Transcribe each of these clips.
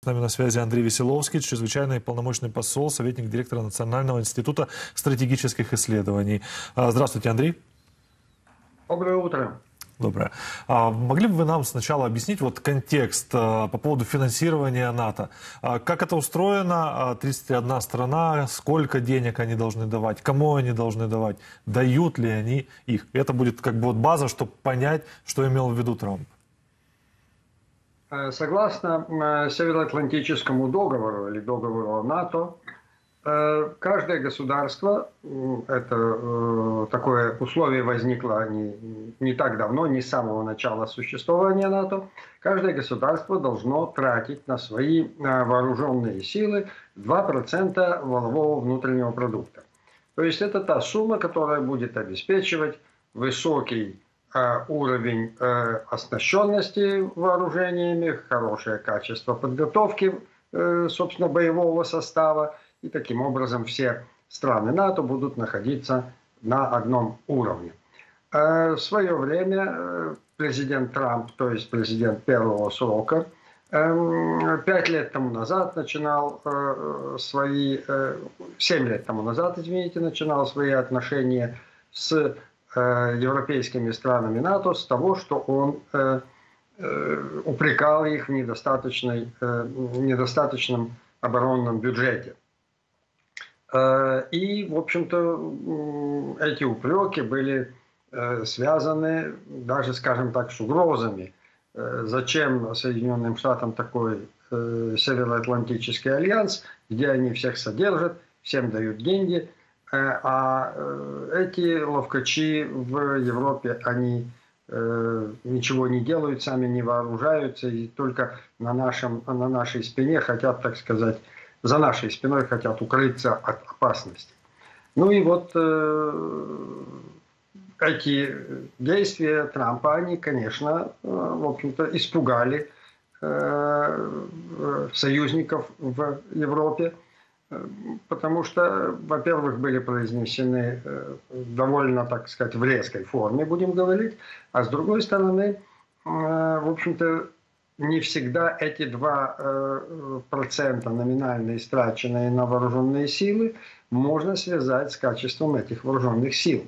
нами на связи Андрей Веселовский, чрезвычайный полномочный посол, советник директора Национального института стратегических исследований. Здравствуйте, Андрей. Доброе утро. Доброе. Могли бы вы нам сначала объяснить вот контекст по поводу финансирования НАТО? Как это устроено? 31 страна, сколько денег они должны давать, кому они должны давать, дают ли они их? Это будет как бы вот база, чтобы понять, что имел в виду Трамп. Согласно Североатлантическому договору или договору НАТО, каждое государство, это такое условие возникло не так давно, не с самого начала существования НАТО, каждое государство должно тратить на свои вооруженные силы 2% валового внутреннего продукта. То есть это та сумма, которая будет обеспечивать высокий уровень оснащенности вооружениями, хорошее качество подготовки, собственно, боевого состава. И таким образом все страны НАТО будут находиться на одном уровне. В свое время президент Трамп, то есть президент первого срока, 5 лет тому назад начинал 7 лет тому назад, извините, начинал свои отношения с европейскими странами НАТО с того, что он упрекал их в недостаточном оборонном бюджете. И, в общем-то, эти упреки были связаны даже, скажем так, с угрозами. Зачем Соединенным Штатам такой Североатлантический альянс, где они всех содержат, всем дают деньги, а эти ловкачи в Европе, они ничего не делают, сами не вооружаются и только на нашей спине хотят, так сказать, за нашей спиной хотят укрыться от опасности. Ну и вот эти действия Трампа, они, конечно, в общем-то, испугали союзников в Европе, потому что, во-первых, были произнесены довольно, так сказать, в резкой форме, будем говорить, а с другой стороны, в общем-то, не всегда эти 2% номинально истраченные на вооруженные силы можно связать с качеством этих вооруженных сил.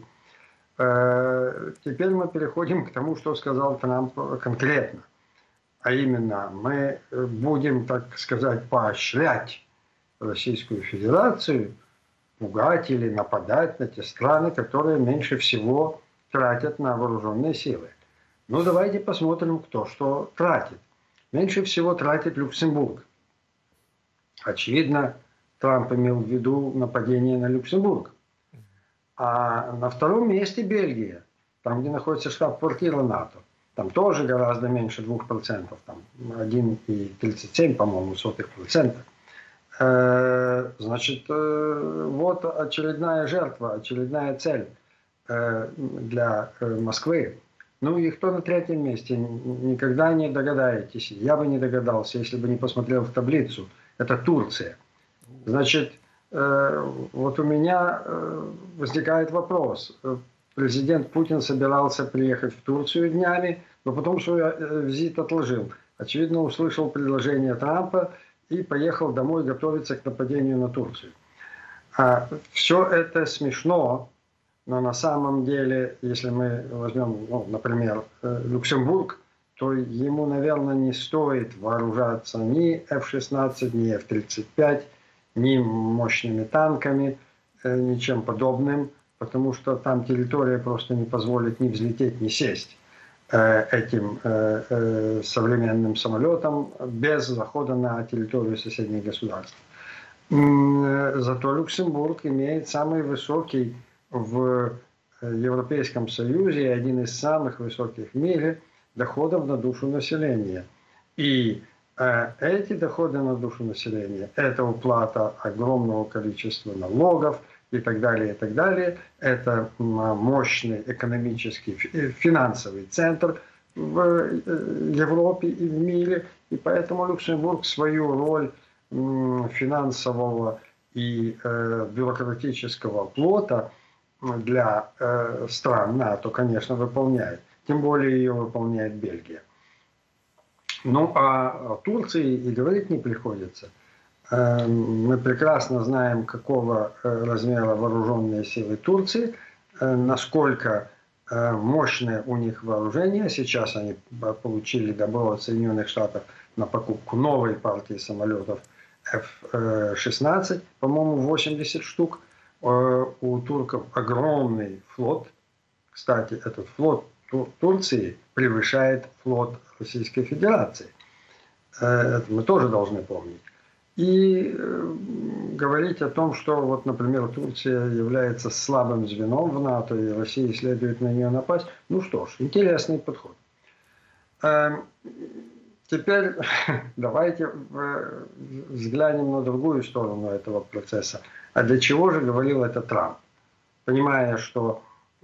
Теперь мы переходим к тому, что сказал Трамп конкретно. А именно, мы будем, так сказать, поощрять Российскую Федерацию пугать или нападать на те страны, которые меньше всего тратят на вооруженные силы. Ну, давайте посмотрим, кто что тратит. Меньше всего тратит Люксембург. Очевидно, Трамп имел в виду нападение на Люксембург. А на втором месте Бельгия, там, где находится штаб-квартира НАТО. Там тоже гораздо меньше 2%, там 1,37, по-моему, %. Значит, вот очередная жертва, очередная цель для Москвы. Ну и кто на третьем месте, никогда не догадаетесь. Я бы не догадался, если бы не посмотрел в таблицу. Это Турция. Значит, вот у меня возникает вопрос. Президент Путин собирался приехать в Турцию днями, но потом свой визит отложил. Очевидно, услышал предложение Трампа и поехал домой готовиться к нападению на Турцию. Все это смешно, но на самом деле, если мы возьмем, ну, например, Люксембург, то ему, наверное, не стоит вооружаться ни F-16, ни F-35, ни мощными танками, ничем подобным, потому что там территория просто не позволит ни взлететь, ни сесть этим современным самолетом без захода на территорию соседних государств. Зато Люксембург имеет самый высокий в Европейском Союзе, один из самых высоких в мире доходов на душу населения. И эти доходы на душу населения – это уплата огромного количества налогов и так далее, и так далее. Это мощный экономический, финансовый центр в Европе и в мире. И поэтому Люксембург свою роль финансового и бюрократического плота для стран НАТО, конечно, выполняет. Тем более ее выполняет Бельгия. Ну, о Турции и говорить не приходится. Мы прекрасно знаем, какого размера вооруженные силы Турции, насколько мощное у них вооружение. Сейчас они получили добро от Соединенных Штатов на покупку новой партии самолетов F-16, по-моему, 80 штук. У турков огромный флот. Кстати, этот флот Турции превышает флот Российской Федерации. Это мы тоже должны помнить. И говорить о том, что, вот, например, Турция является слабым звеном в НАТО, и России следует на нее напасть, ну что ж, интересный подход. Теперь давайте взглянем на другую сторону этого процесса. А для чего же говорил это Трамп? Понимая, что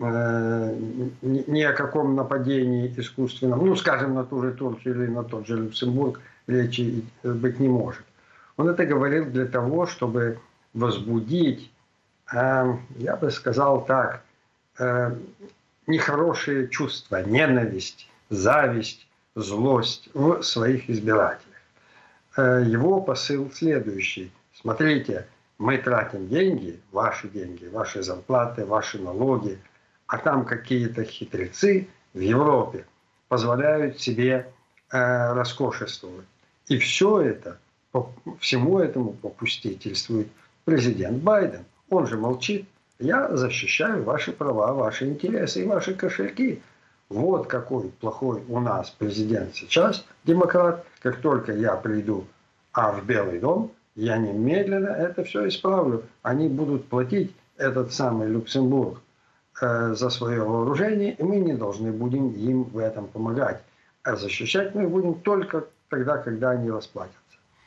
ни о каком нападении искусственном, ну, скажем, на ту же Турцию или на тот же Люксембург речи быть не может. Он это говорил для того, чтобы возбудить, я бы сказал так, нехорошие чувства, ненависть, зависть, злость в своих избирателях. Его посыл следующий. Смотрите, мы тратим деньги, ваши зарплаты, ваши налоги, а там какие-то хитрецы в Европе позволяют себе роскошествовать. И все это, всему этому попустительствует президент Байден. Он же молчит. Я защищаю ваши права, ваши интересы и ваши кошельки. Вот какой плохой у нас президент сейчас, демократ. Как только я приду в Белый дом, я немедленно это все исправлю. Они будут платить этот самый Люксембург за свое вооружение, и мы не должны будем им в этом помогать. А защищать мы будем только тогда, когда они расплатятся.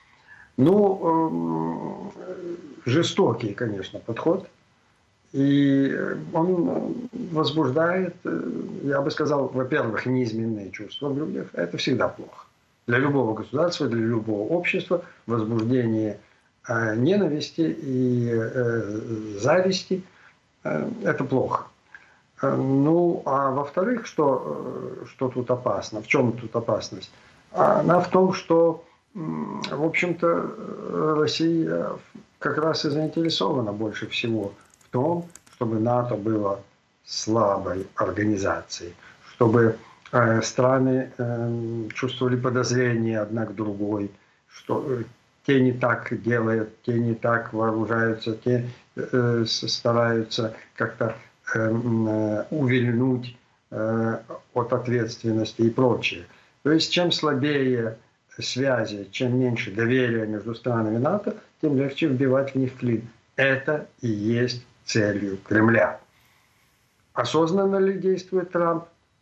Ну, жестокий, конечно, подход. И он возбуждает, я бы сказал, во-первых, неизменные чувства в людях. Это всегда плохо. Для любого государства, для любого общества возбуждение ненависти и зависти – это плохо. Ну, а во-вторых, что тут опасно? В чем тут опасность? Она в том, что, в общем-то, Россия как раз и заинтересована больше всего в том, чтобы НАТО было слабой организацией, чтобы страны чувствовали подозрения одна к другой, что те не так делают, те не так вооружаются, те стараются как-то увильнуть от ответственности и прочее. То есть чем слабее связи, чем меньше доверия между странами НАТО, тем легче вбивать в них клин. Это и есть целью Кремля. Осознанно ли действует Трамп?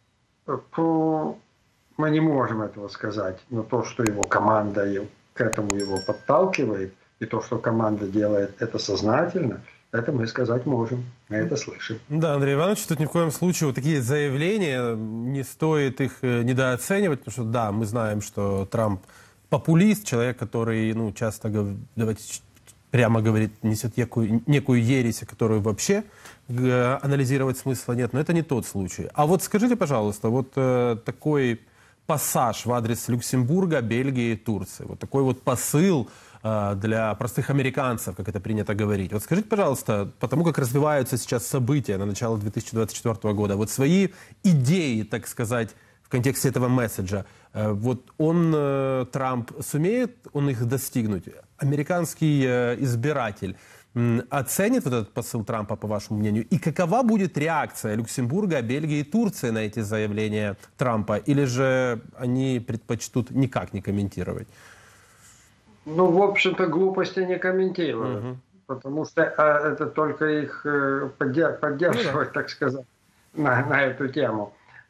Мы не можем этого сказать. Но то, что его команда к этому его подталкивает, и то, что команда делает это сознательно, это мы сказать можем, мы это слышим. Да, Андрей Иванович, тут ни в коем случае вот такие заявления, не стоит их недооценивать, потому что да, мы знаем, что Трамп популист, человек, который часто, давайте прямо говорит, несет некую ересь, которую вообще анализировать смысла нет, но это не тот случай. А вот скажите, пожалуйста, вот такой пассаж в адрес Люксембурга, Бельгии и Турции, вот такой вот посыл для простых американцев, как это принято говорить. Вот скажите, пожалуйста, потому как развиваются сейчас события на начало 2024 года, вот свои идеи, так сказать, в контексте этого месседжа, вот Трамп, сумеет он их достигнуть? Американский избиратель оценит вот этот посыл Трампа, по вашему мнению? И какова будет реакция Люксембурга, Бельгии и Турции на эти заявления Трампа? Или же они предпочтут никак не комментировать? Ну, в общем-то, глупости не комментирую, потому что это только их поддерживать, так сказать, на эту тему.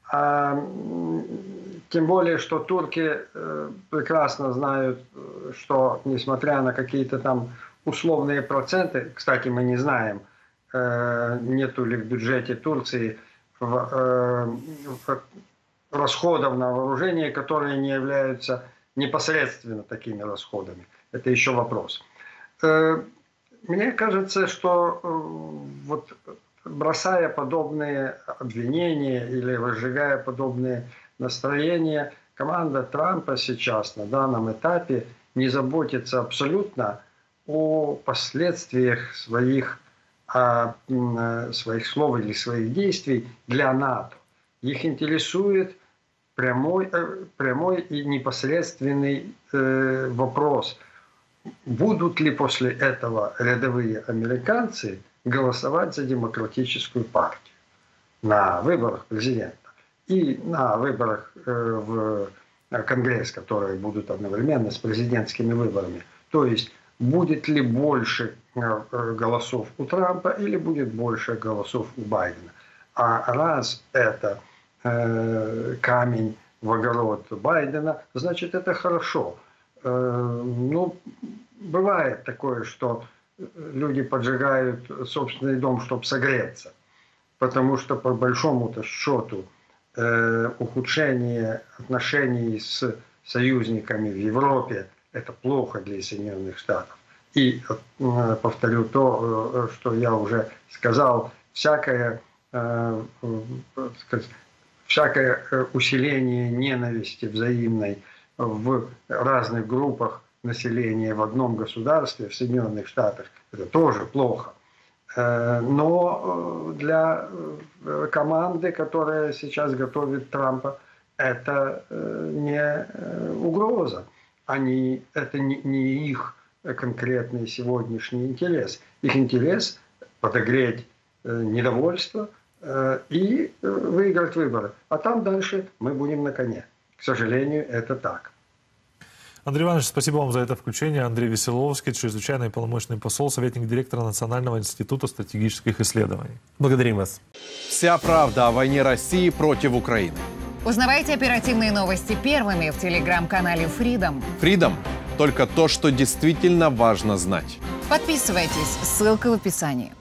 Тем более, что турки прекрасно знают, что несмотря на какие-то там условные проценты, кстати, мы не знаем, нету ли в бюджете Турции расходов на вооружение, которые не являются непосредственно такими расходами. Это еще вопрос. Мне кажется, что вот бросая подобные обвинения или разжигая подобные настроения, команда Трампа сейчас на данном этапе не заботится абсолютно о последствиях своих слов или своих действий для НАТО. Их интересует прямой и непосредственный вопрос: будут ли после этого рядовые американцы голосовать за демократическую партию на выборах президента и на выборах в Конгресс, которые будут одновременно с президентскими выборами. То есть будет ли больше голосов у Трампа или будет больше голосов у Байдена. А раз это камень в огород Байдена, значит, это хорошо. Ну, бывает такое, что люди поджигают собственный дом, чтобы согреться. Потому что, по большому-то счету, ухудшение отношений с союзниками в Европе – это плохо для Соединенных Штатов. И повторю то, что я уже сказал, всякое усиление ненависти взаимной в разных группах населения в одном государстве, в Соединенных Штатах, это тоже плохо. Но для команды, которая сейчас готовит Трампа, это не угроза. Это не их конкретный сегодняшний интерес. Их интерес – подогреть недовольство и выиграть выборы. А там дальше мы будем на коне. К сожалению, это так. Андрей Иванович, спасибо вам за это включение. Андрей Веселовский, чрезвычайный полномочный посол, советник директора Национального института стратегических исследований. Благодарим вас. Вся правда о войне России против Украины. Узнавайте оперативные новости первыми в телеграм-канале Freedom. Freedom – только то, что действительно важно знать. Подписывайтесь, ссылка в описании.